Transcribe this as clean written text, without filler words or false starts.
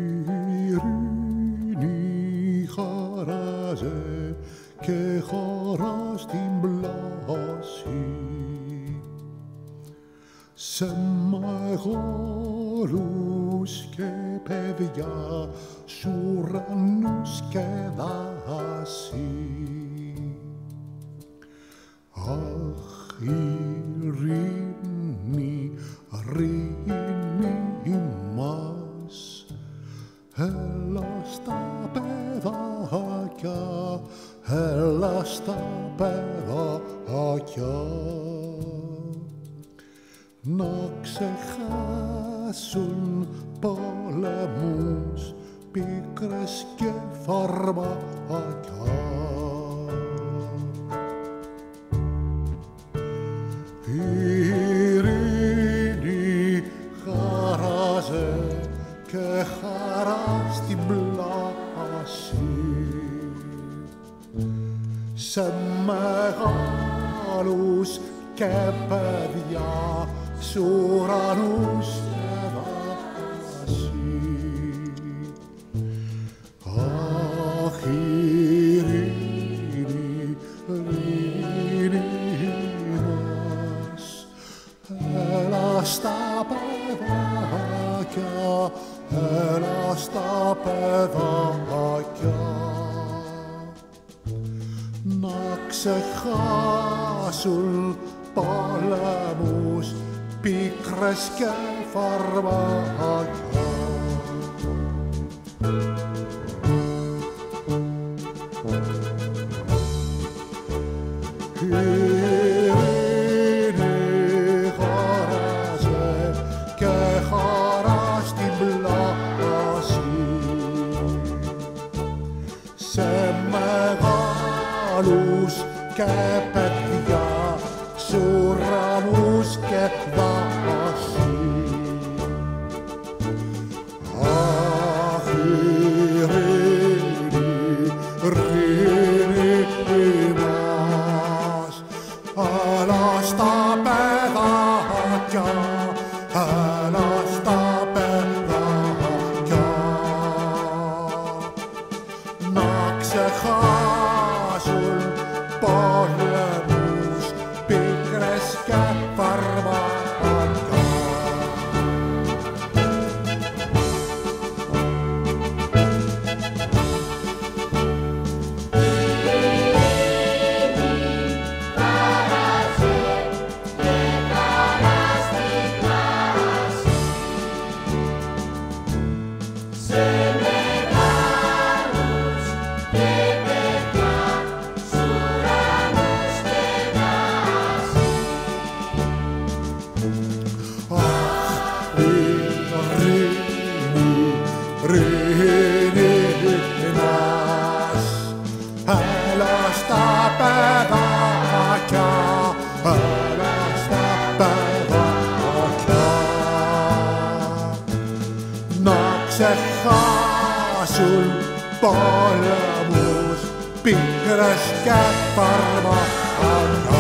Ειρήνη χαράζε και χαρά στην πλάση σε μεγάλους και παιδιά, σ' ουρανούς και δάση. Αχ, Ειρήνη, Ειρήνη μας, έλα στα παιδάκια, έλα στα παιδάκια, να ξεχάσουν πολεμούς, πίκρες και φαρμάκια. Ειρήνη χαράζε και χαρά στην πλάση σε μεγάλους και παιδιά, σ' ουρανούς και δάση. Αχ, Ειρήνη, Ειρήνη μας, έλα στα παιδάκια, έλα στα παιδάκια, να ξεχάσουν πολεμούς, πίκρες και φαρμάκια. Ειρήνη χαράζε και χαρά στην πλάση σε μεγάλους και παιδιά, σ' ουρανούς και δάση. Αχ, Ειρήνη, Ειρήνη μας, έλα στα παιδάκια, έλα στα παιδάκια, να ξεχάσουν πολεμούς, πίκρες και φαρμάκια. Ειρήνη μας, έλα στα παιδάκια, έλα στα παιδάκια, να ξεχάσουν πολεμούς, πίκρες και φαρμάκια.